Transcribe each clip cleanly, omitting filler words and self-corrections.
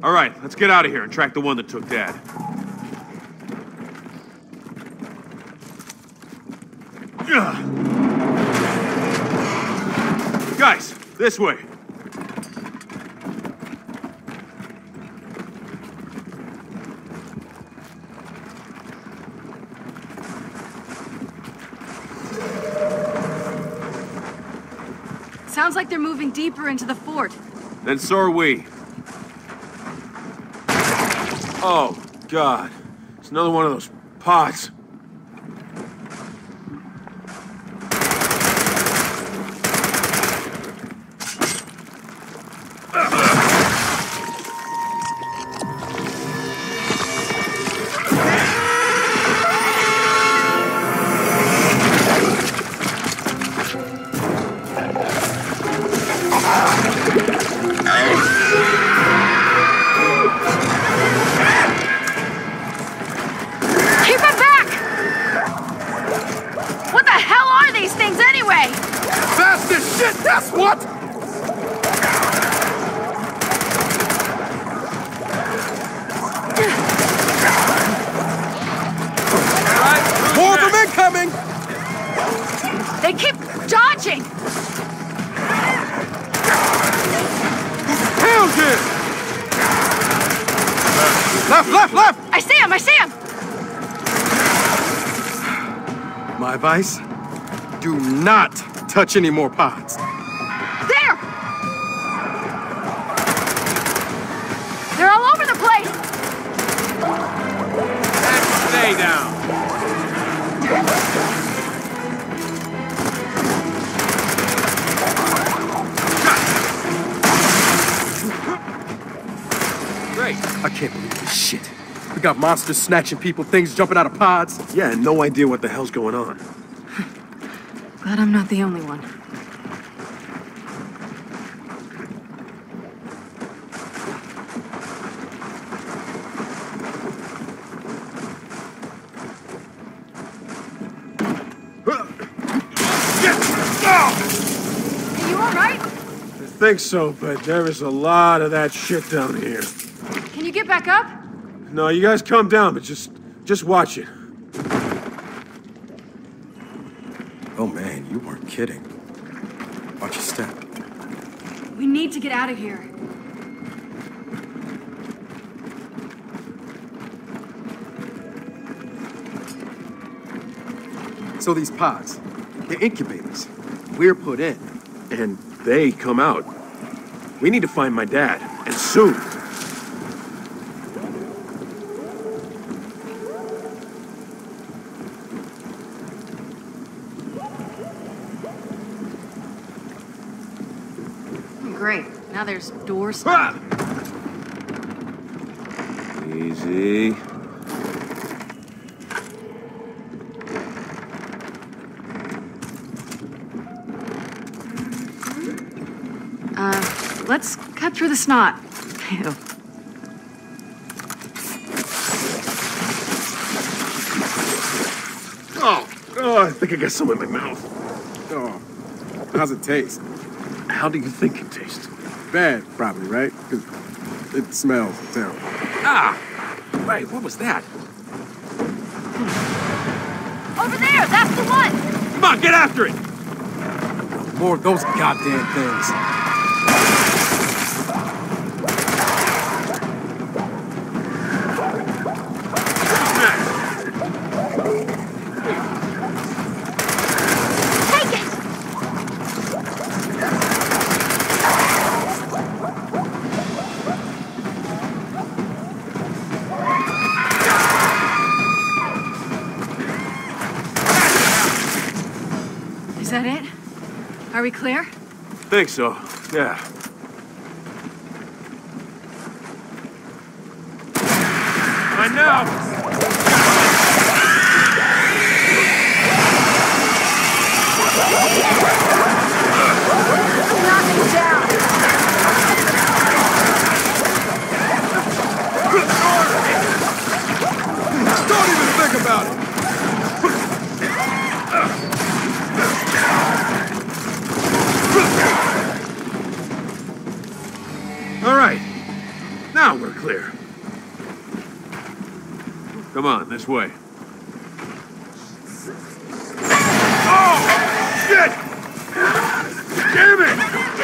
All right, let's get out of here and track the one that took Dad. Guys, this way. Sounds like they're moving deeper into the fort. Then so are we. Oh, God. It's another one of those pods. That's what? More of them incoming! They keep dodging! Pound it! Left, left, left! I see him, I see him! My advice? Do not touch any more pods. There! They're all over the place! Stay down. Great. I can't believe this shit. We got monsters snatching people, things jumping out of pods. Yeah, and no idea what the hell's going on. Glad I'm not the only one. Are you all right? I think so, but there is a lot of that shit down here. Can you get back up? No, you guys calm down, but just watch it. Oh man, you weren't kidding. Watch your step. We need to get out of here. So these pods, they're incubators. We're put in. And they come out. We need to find my dad, and soon. Great. Now there's doors. Ah! Easy. Let's cut through the snot. Ew. Oh, I think I got some in my mouth. Oh, how's it taste? How do you think it tastes? Bad, probably, right? 'Cause it smells terrible. Ah! Wait, what was that? Over there! That's the one! Come on, get after it! More of those goddamn things. Is that it? Are we clear? Think so, yeah. I know! Knock him down! Don't even think about it! All right, now we're clear. Come on, this way. Oh! Shit! Damn it!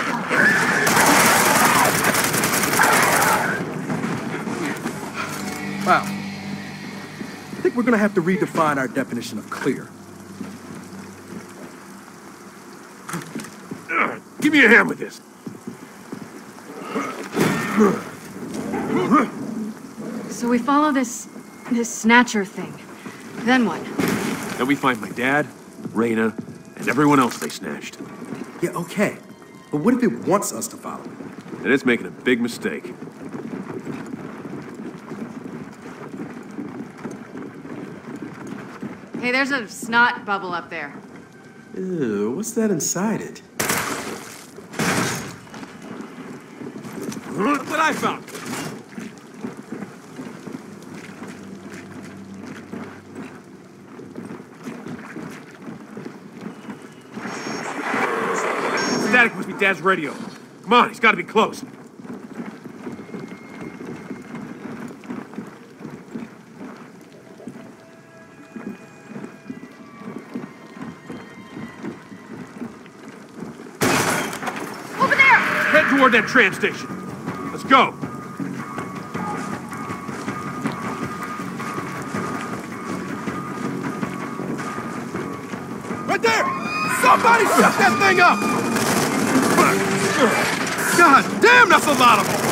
Wow. I think we're gonna have to redefine our definition of clear. Give me a hand with this. So we follow this snatcher thing. Then what? Then we find my dad, Reyna, and everyone else they snatched. Yeah, okay. But what if it wants us to follow it? And it's making a big mistake. Hey, there's a snot bubble up there. Ew, what's that inside it? Look what I found! Static must be Dad's radio. Come on, he's gotta be close. Over there! Head toward that tram station. Let's go. Right there! Somebody shut that thing up! God damn, that's a lot of them!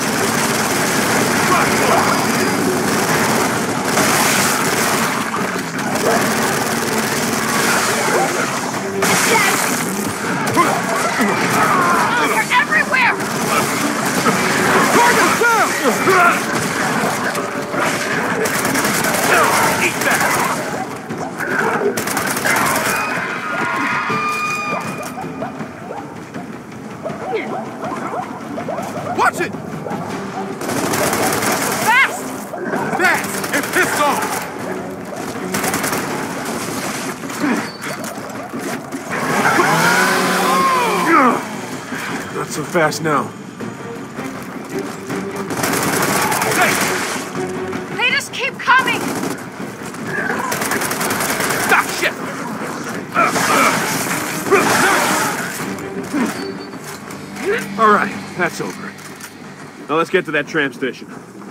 Oh, you're everywhere! Target down! Eat that! Watch it! Fast! Fast and pissed off! Not so fast now. They just keep coming! Stop! Shit! All right, that's over. Now let's get to that tram station.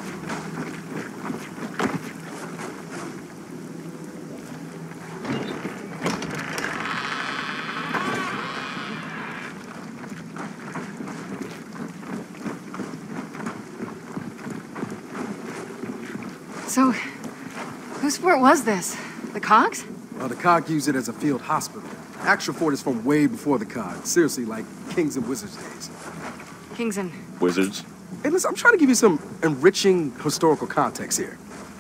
So, whose fort was this? The Cogs? Well, the COG used it as a field hospital. Actual fort is from way before the COG. Seriously, like Kings and Wizards days. Kings and... Wizards. Hey, listen, I'm trying to give you some enriching historical context here.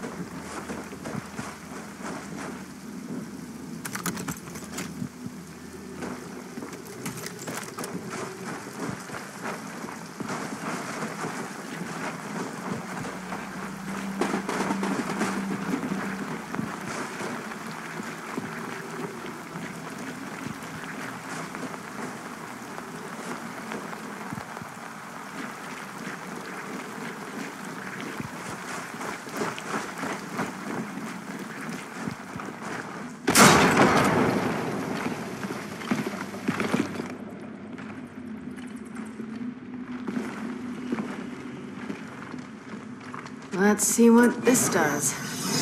Let's see what this does.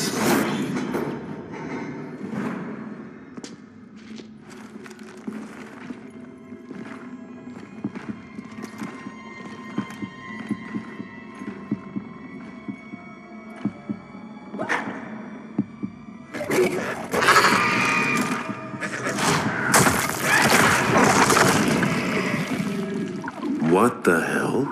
What the hell?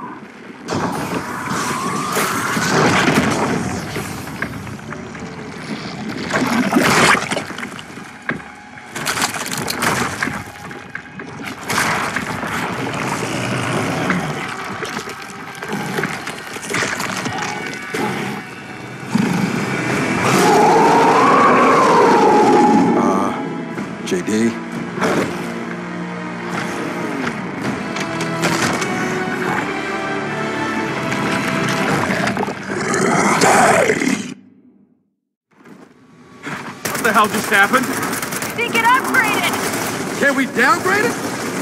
JD? the hell just happened? I think it upgraded! Can we downgrade it?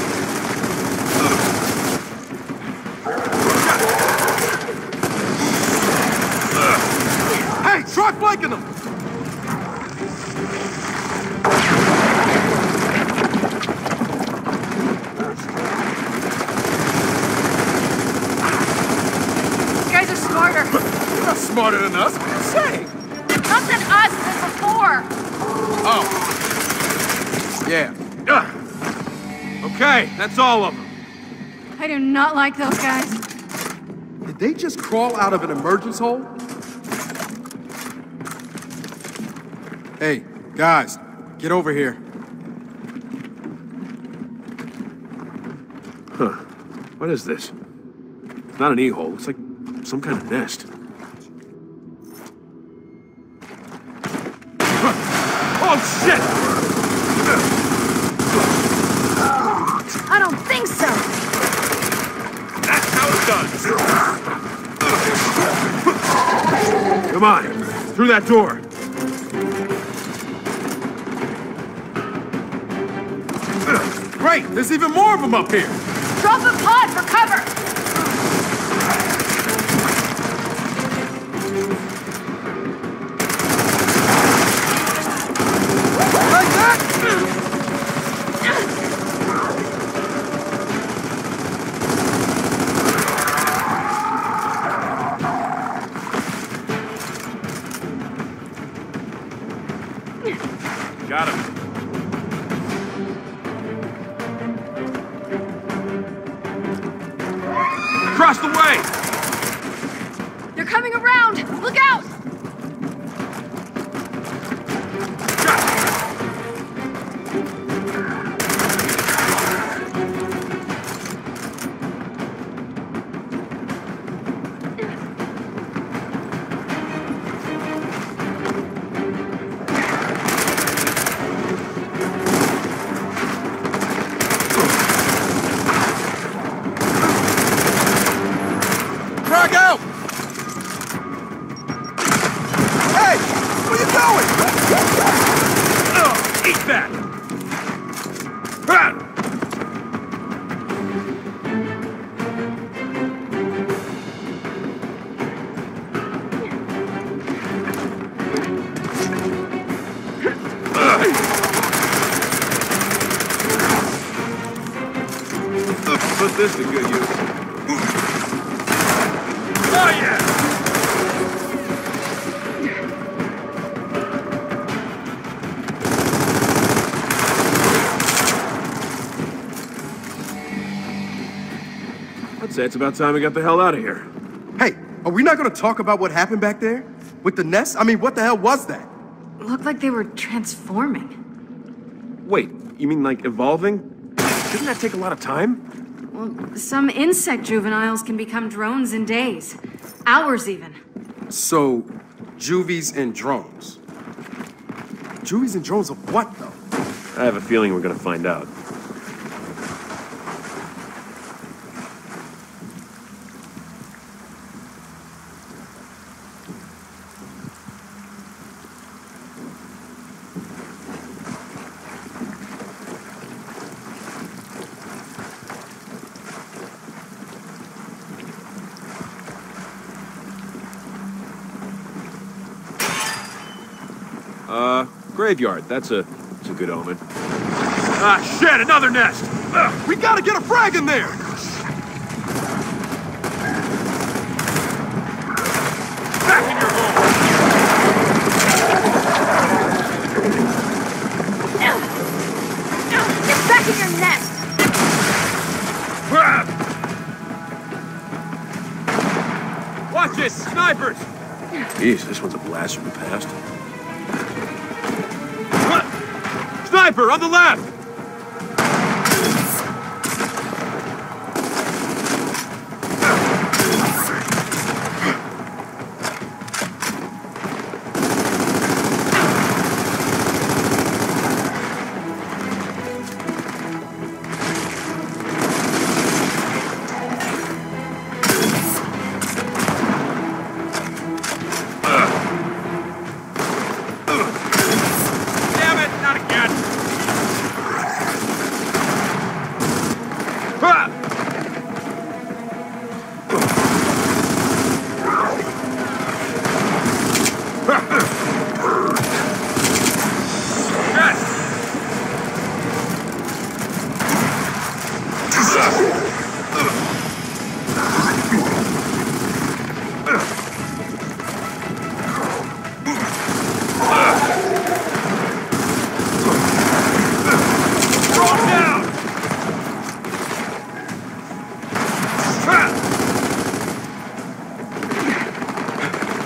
Hey, try flanking them! These guys are smarter. You're not smarter than us. What are you saying? Not than us, than before. Oh. Yeah. Okay, that's all of them. I do not like those guys. Did they just crawl out of an emergence hole? Hey, guys, get over here. Huh. What is this? It's not an e-hole. Looks like some kind of nest. Oh, shit! I don't think so. That's how it's done. Come on, through that door. Great, there's even more of them up here. Drop a pod for cover. Like that? Got him. Across the way! They're coming around. Look out! Frag out! Hey, where you going? Eat that! Ah! Put this to good use. Oh, yeah! I'd say it's about time we got the hell out of here. Hey, are we not gonna talk about what happened back there? With the nest? I mean, what the hell was that? Looked like they were transforming. Wait, you mean like evolving? Didn't that take a lot of time? Well, some insect juveniles can become drones in days. Hours even. So, juvies and drones. Juvies and drones of what, though? I have a feeling we're gonna find out. Graveyard. That's a good omen. Ah, shit! Another nest! Ugh. We gotta get a frag in there! Back in your hole! Get back in your nest! Grab! Watch it! Snipers! Jeez, this one's a blast from the past. Sniper, on the left!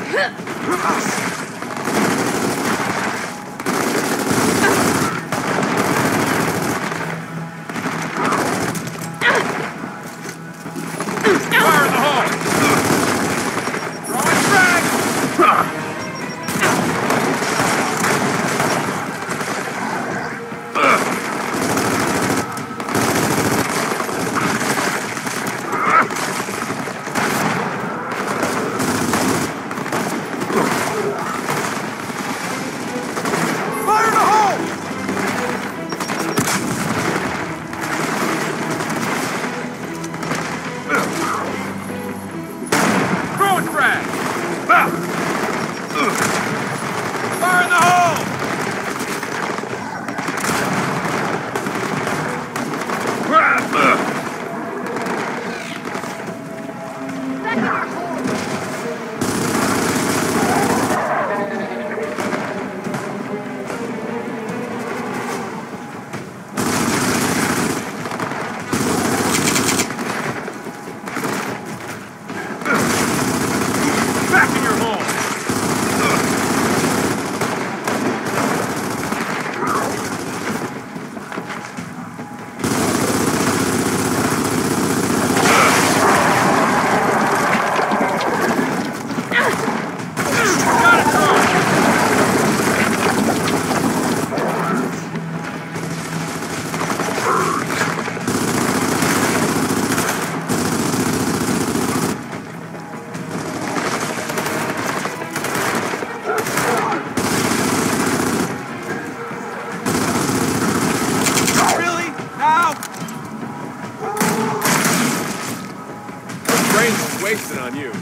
Wasted on you.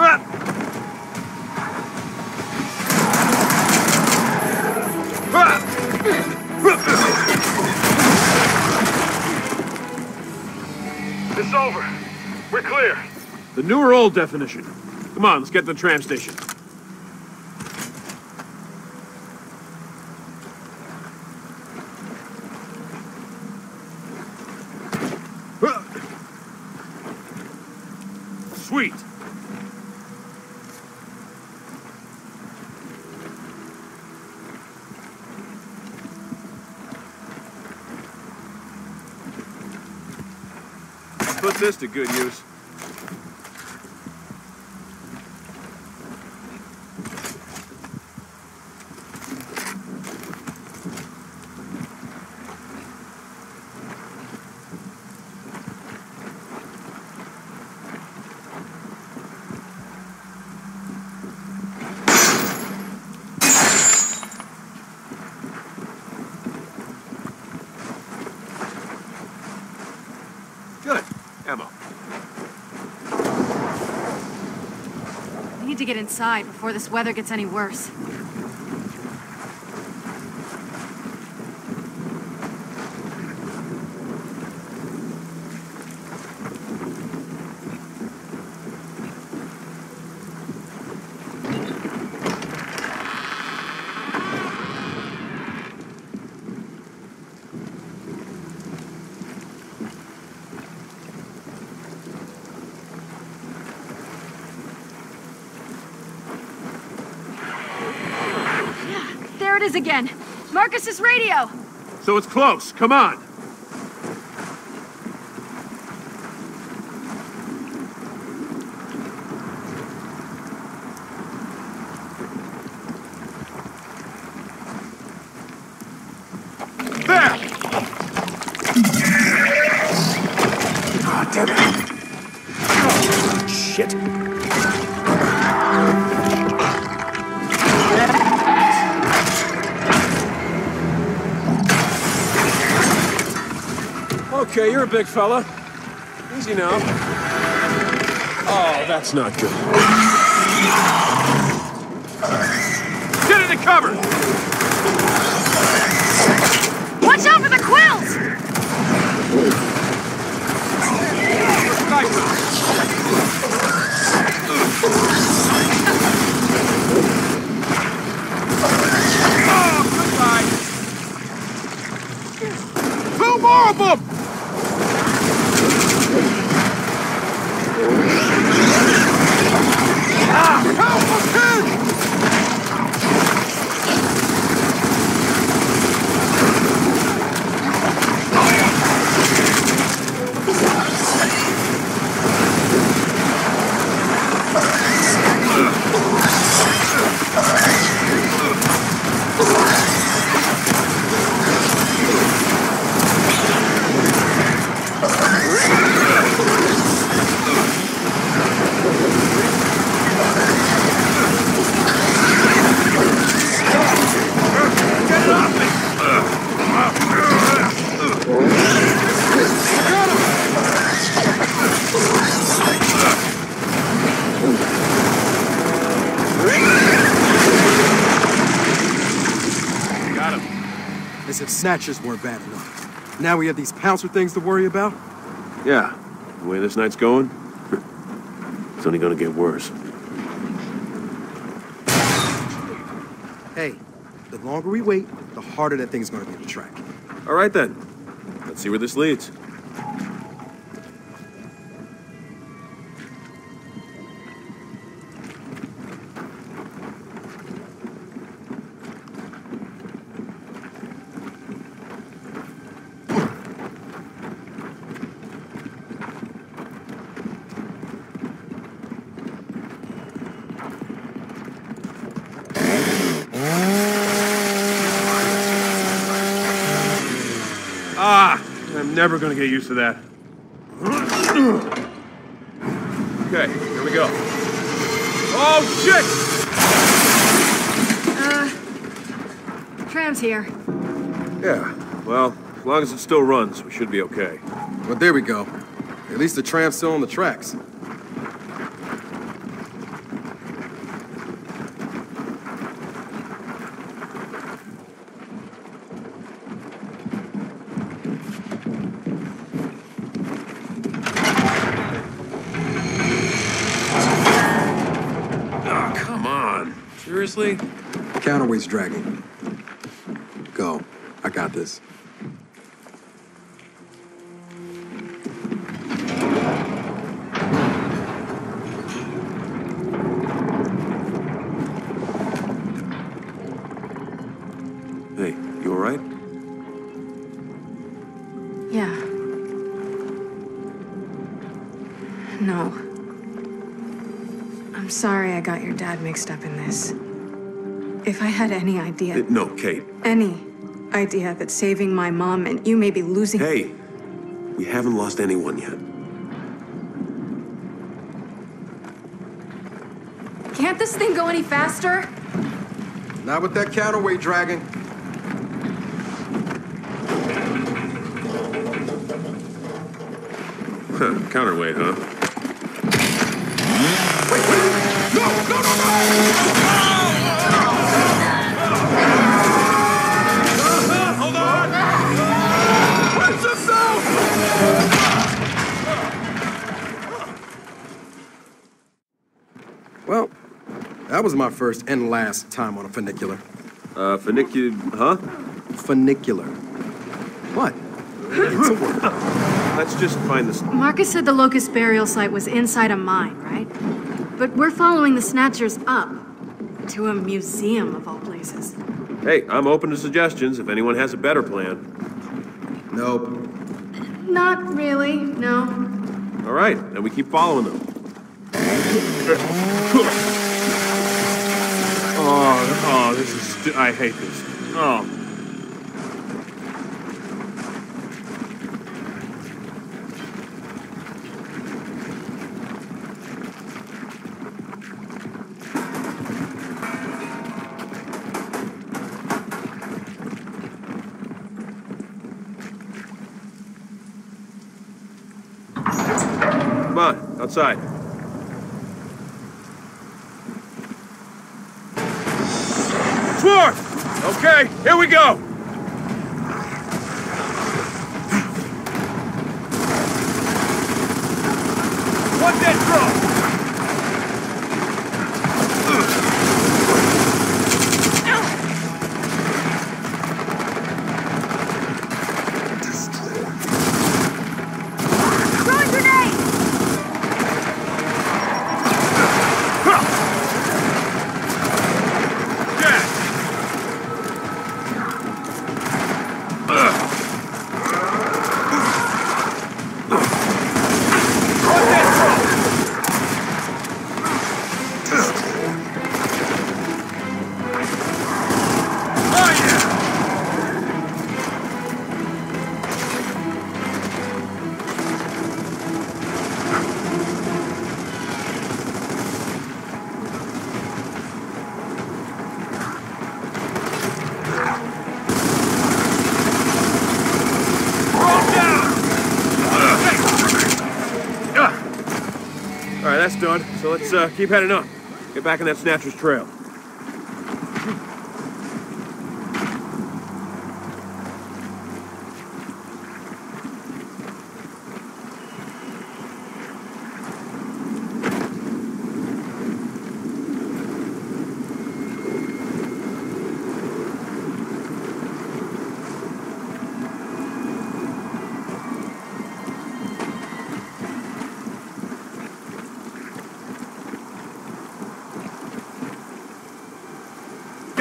It's over. We're clear. The new or old definition. Come on, let's get to the tram station. Sweet. Put this to good use. Good. Ammo. We need to get inside before this weather gets any worse. There it is again. Marcus's radio. So it's close. Come on. There! God damn it. Oh, shit. Okay, you're a big fella. Easy now. Oh, that's not good. Get into cover! Watch out for the quills! Oh, goodbye! Two more of them! Help us, kid! If snatchers weren't bad enough, now we have these pouncer things to worry about? Yeah, the way this night's going, it's only gonna get worse. Hey, the longer we wait, the harder that thing's gonna be to track. All right then, let's see where this leads. I'm never gonna get used to that. Okay, here we go. Oh, shit! Tram's here. Yeah, well, as long as it still runs, we should be okay. Well, there we go. At least the tram's still on the tracks. Seriously? Counterweight's dragging. Go. I got this. Hey, you all right? Yeah. No. I'm sorry I got your dad mixed up in this. If I had any idea... No, Kate. Any idea that saving my mom and you may be losing... Hey, we haven't lost anyone yet. Can't this thing go any faster? Not with that counterweight dragging. Huh, counterweight, huh? Wait! No! Hold on! Watch yourself! Well, that was my first and last time on a funicular. Funicular, huh? Funicular. What? It's a word. Let's just find this. Marcus said the Locust burial site was inside a mine, right? But we're following the Snatchers up to a museum of all places. Hey, I'm open to suggestions if anyone has a better plan. Nope. Not really, no. All right, then we keep following them. Oh, this is... I hate this. Oh. Come on, outside. Swarm! Okay, here we go! What's that drum? Throwing grenade! All right, that's done. So let's keep heading up. Get back on that Snatcher's trail.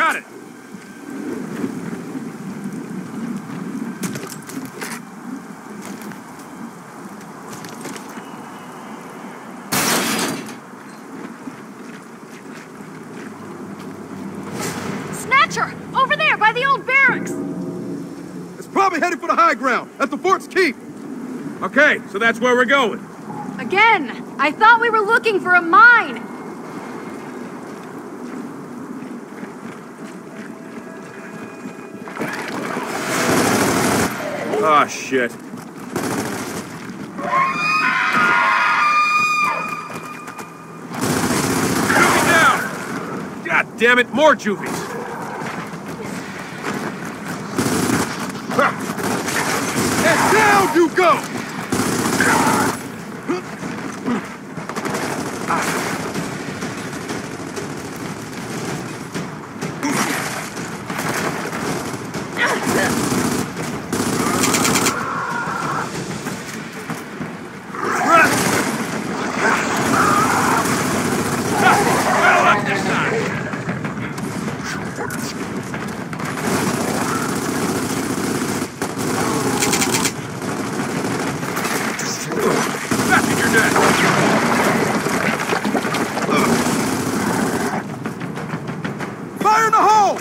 Got it! Snatcher! Over there, by the old barracks! It's probably headed for the high ground, at the fort's keep. Okay, so that's where we're going. Again! I thought we were looking for a mine! Ah, shit. Juvie down! God damn it, more juvies! And down you go! Back in your neck! Fire in the hole!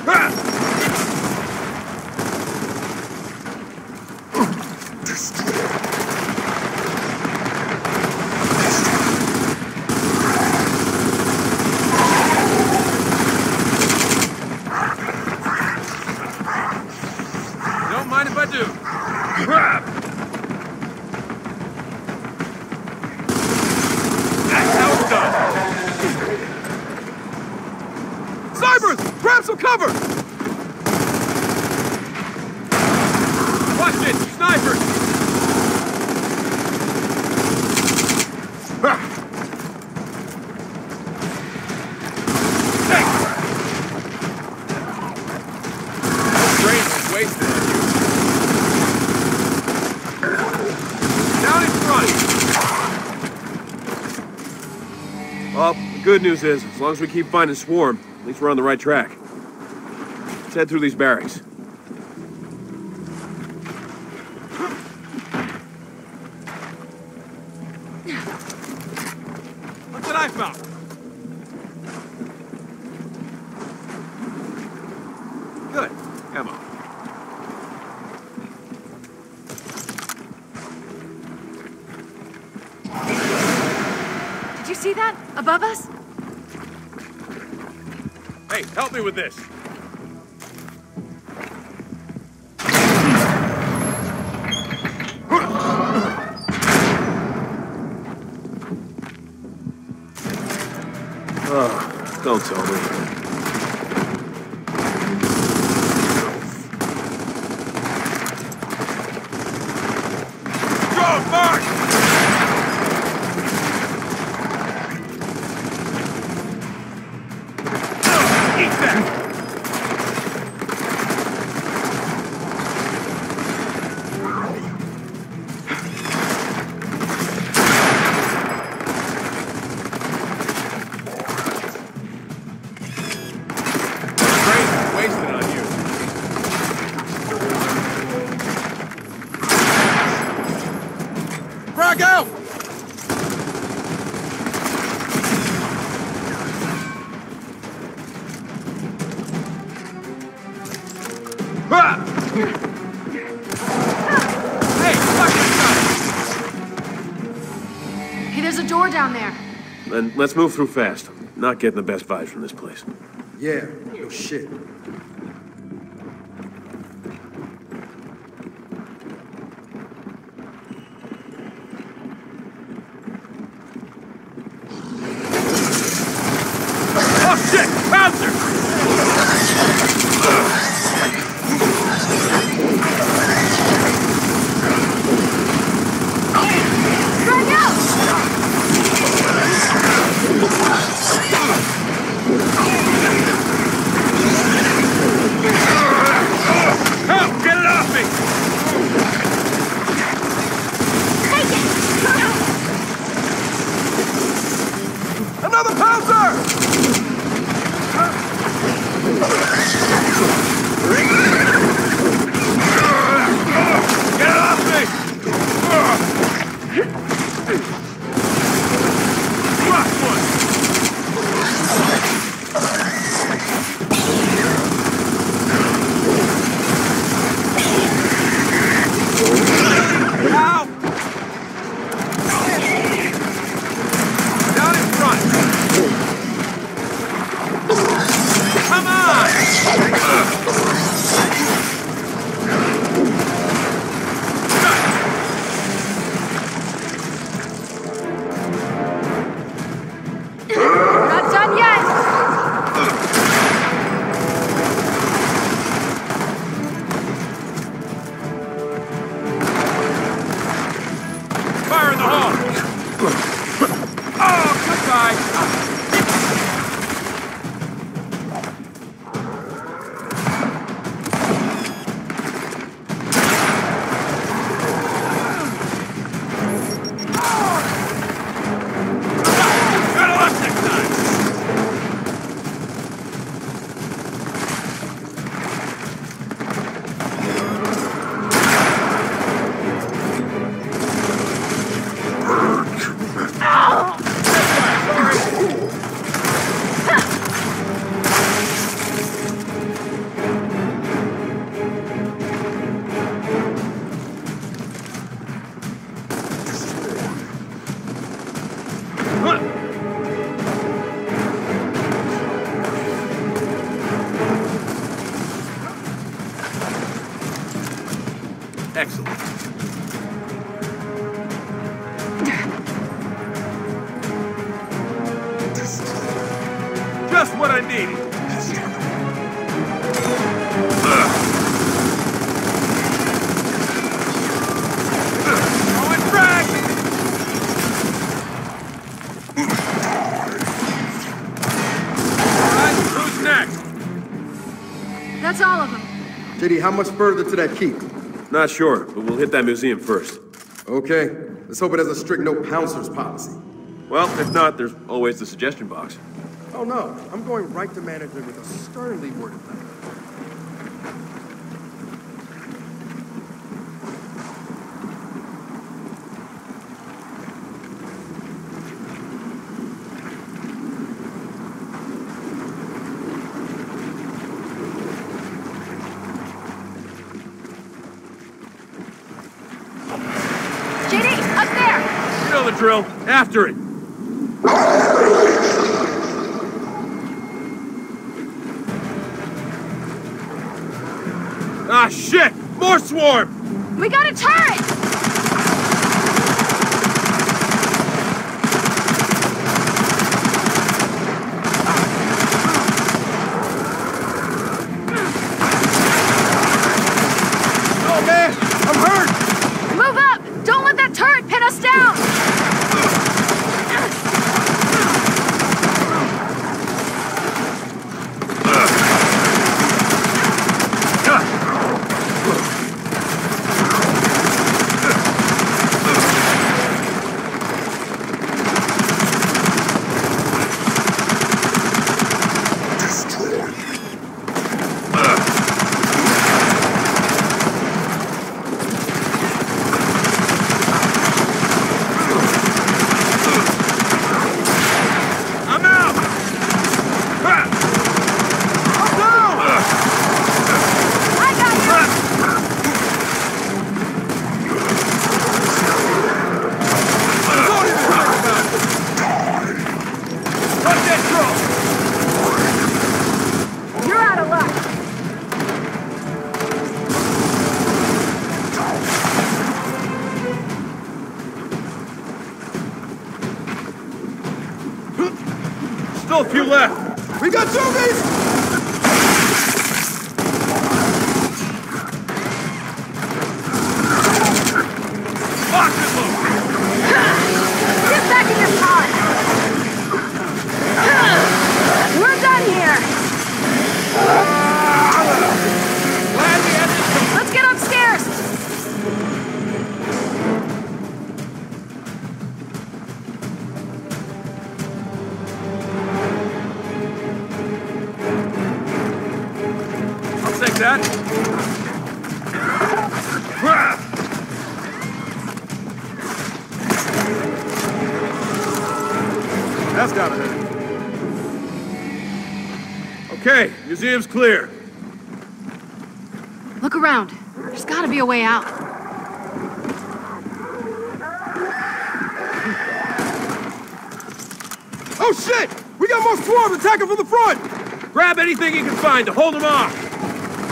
Don't mind if I do. That's how it's done. Snipers! Grab some cover! Watch it, snipers! Hey! Brain was wasted on you. Down in front! Well, the good news is, as long as we keep finding Swarm, at least we're on the right track. Let's head through these barracks. Look what I found! Good. Ammo. Did you see that? Above us? Hey, help me with this. Oh, don't tell me. Go, Mark! Eat that! Wasted on you. Frag out! Ah! Hey, fucking Hey, there's a door down there. Then let's move through fast. I'm not getting the best vibes from this place. Yeah, no shit. Oh shit! Bouncer! Drag out! Help! Get it off me! Take it! Another pouncer! Not done yet! Fire in the hall! Oh, goodbye! Better luck next time! Excellent. Just what I needed. Oh, it's dragged! All right, who's next? That's all of them. JD, how much further to that keep? Not sure, but we'll hit that museum first. Okay. Let's hope it has a strict no pouncers policy. Well, if not, there's always the suggestion box. Oh no, I'm going right to management with a sternly worded letter. JD, up there! You know the drill. After it. Ah, shit! More swarm! We got a turret! Oh man, I'm hurt! Move up! Don't let that turret pin us down! I'm out! Ah! I got you! What's that drill? You're out of luck. Still a few left. We got zombies! Box is loose. Get back in your car! We're done here! Glad we had this. Let's get upstairs! I'll take that. Ah! That's gotta hurt. Okay, museum's clear. Look around. There's gotta be a way out. Oh shit! We got more swarms attacking from the front! Grab anything you can find to hold them off.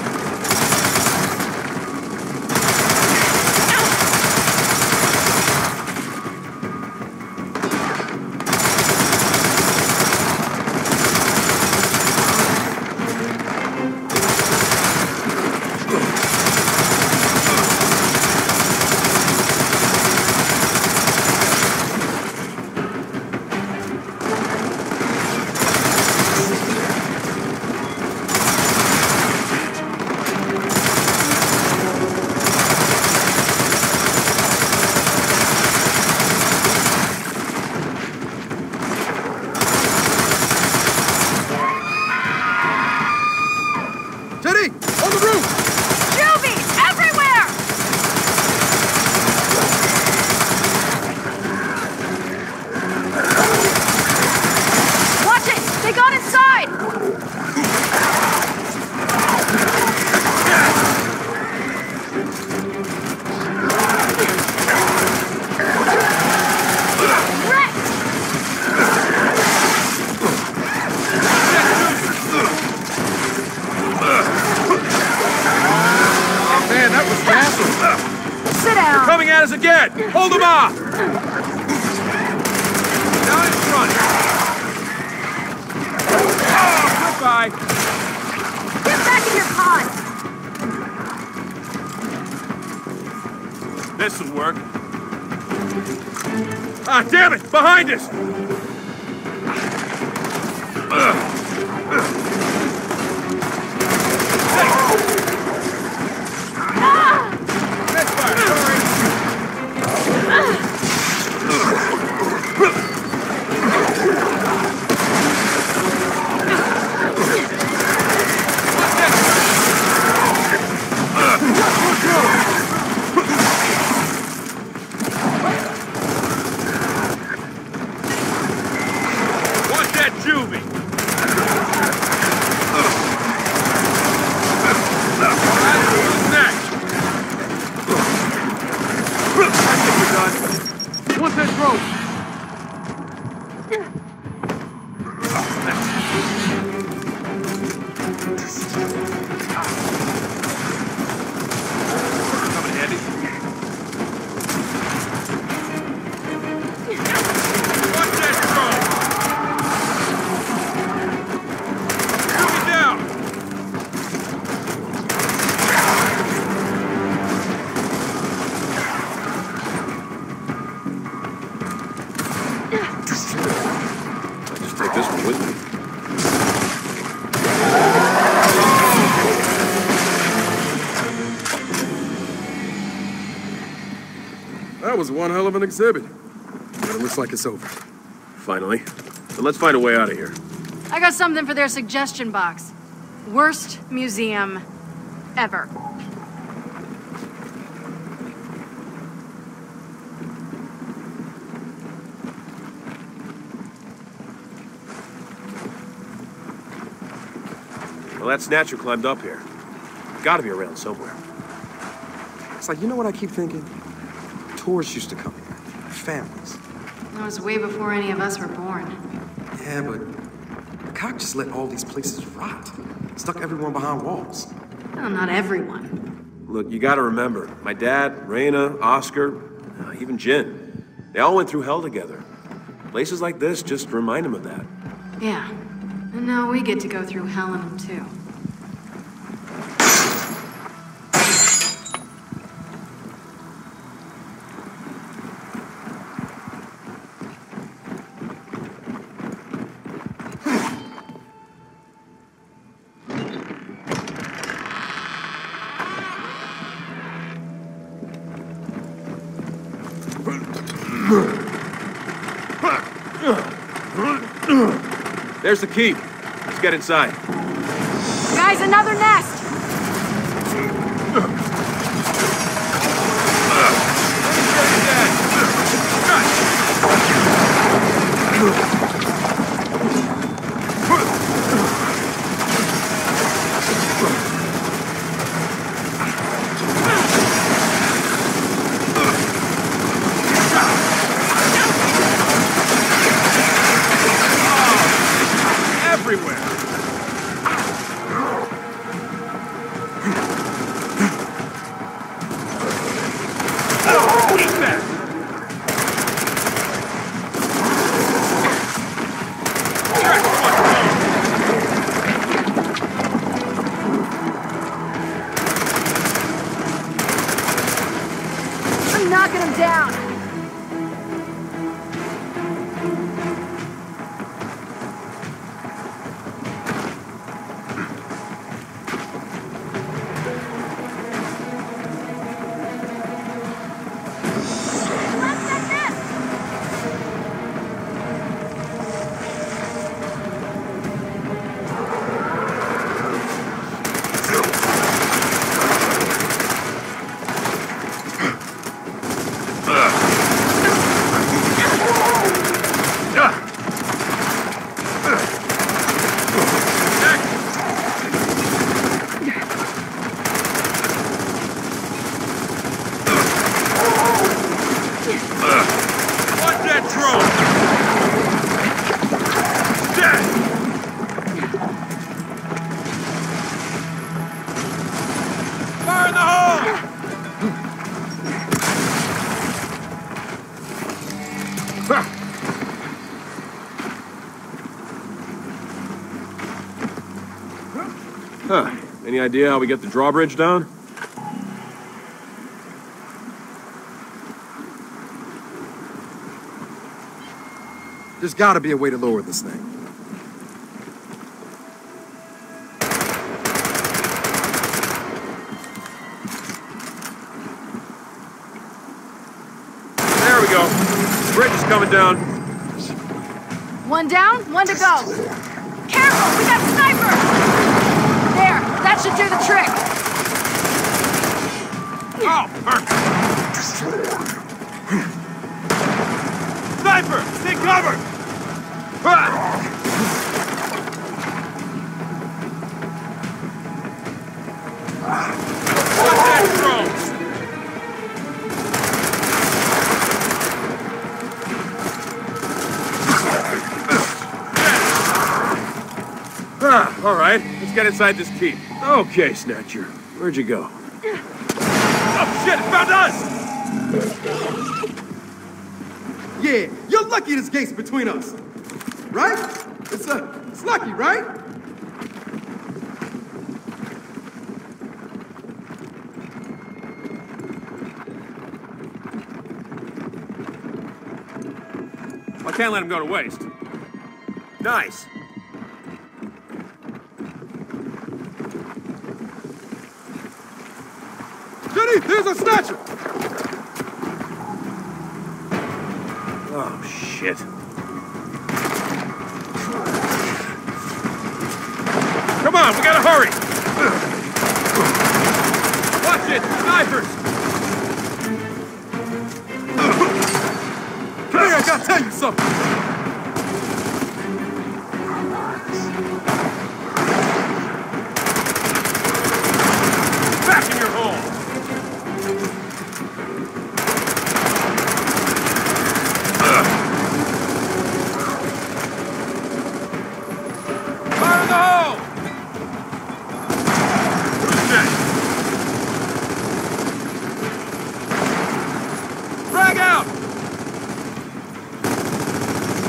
again! Hold them off! Down in front! Oh, goodbye! Get back in your pod! This'll work. Ah, damn it! Behind us! Misfire, sorry! Watch that juvie! Who's next? I think we're done. What's that rope? Coming handy. Watch that rope! Shoot me down! I'll just take this one with me. That was one hell of an exhibit. But it looks like it's over. Finally. Then let's find a way out of here. I got something for their suggestion box. Worst museum ever. Well, that snatcher climbed up here. Gotta be around somewhere. It's like, you know what I keep thinking? Tourists used to come here. Families. That was way before any of us were born. Yeah, but the cop just let all these places rot. Stuck everyone behind walls. Well, not everyone. Look, you gotta remember, my dad, Raina, Oscar, even Jin, they all went through hell together. Places like this just remind them of that. Yeah. And now we get to go through hell in them too. There's the key. Let's get inside. Guys, another nest! Everywhere. Eat that. Huh. Any idea how we get the drawbridge down? There's gotta be a way to lower this thing. There we go. Bridge is coming down. One down, one to go. Careful, we got snipers! There, that should do the trick. Oh, perfect. Sniper, take cover! Contact drones! All right, let's get inside this keep. Okay, Snatcher, where'd you go? Oh shit, it found us! Yeah, you're lucky this gate's between us. Right? It's lucky, right? I can't let him go to waste. Nice. Jenny, there's a snatcher! Oh, shit. Come on, we gotta hurry! Watch it! Snipers! Come here, I gotta tell you something! Back in your hole! Fire in the hole! Who's that? Frag out!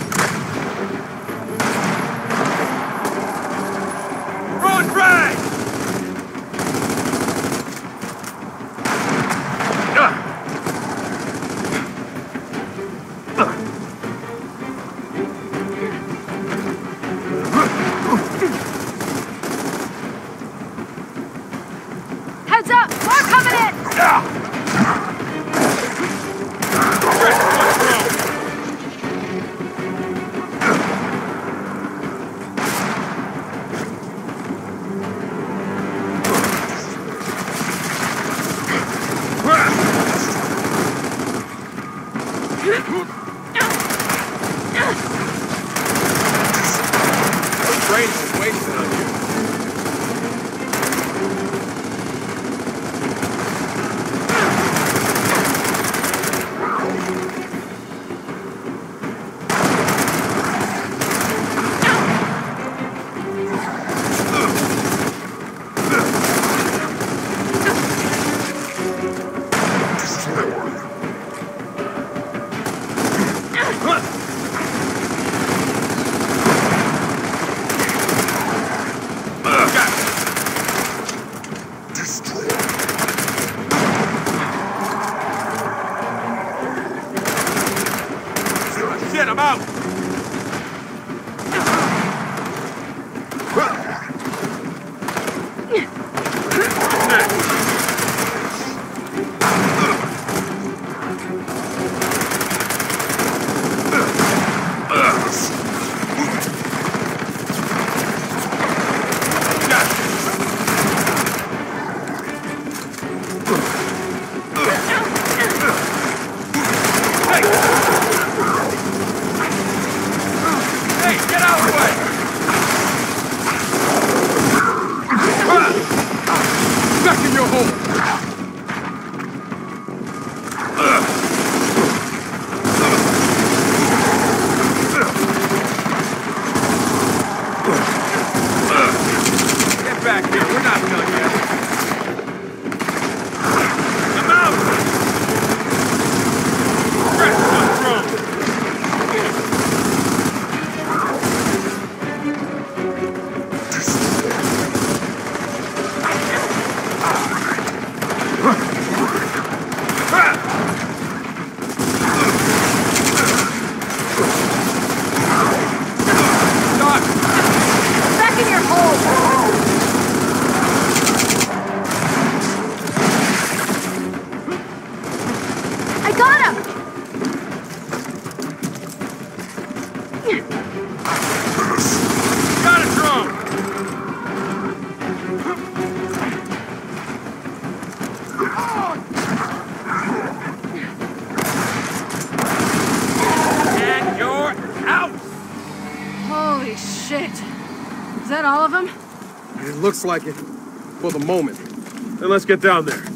It looks like it. For the moment. Then let's get down there.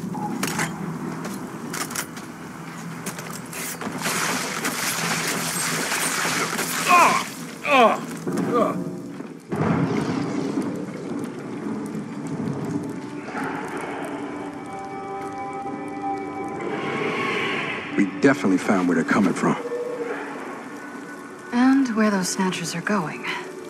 We definitely found where they're coming from. And where those snatchers are going.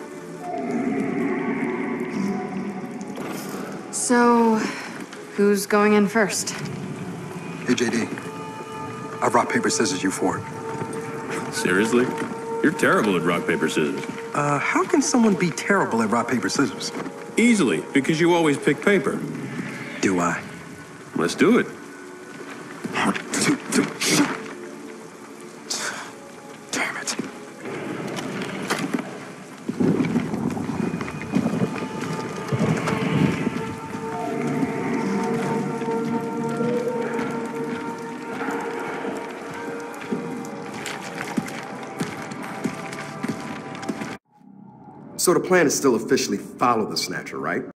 So, who's going in first? Hey, JD. I've rock, paper, scissors you for it. Seriously? You're terrible at rock, paper, scissors. How can someone be terrible at rock, paper, scissors? Easily, because you always pick paper. Do I? Let's do it. Damn it. So the plan is still officially follow the Snatcher, right?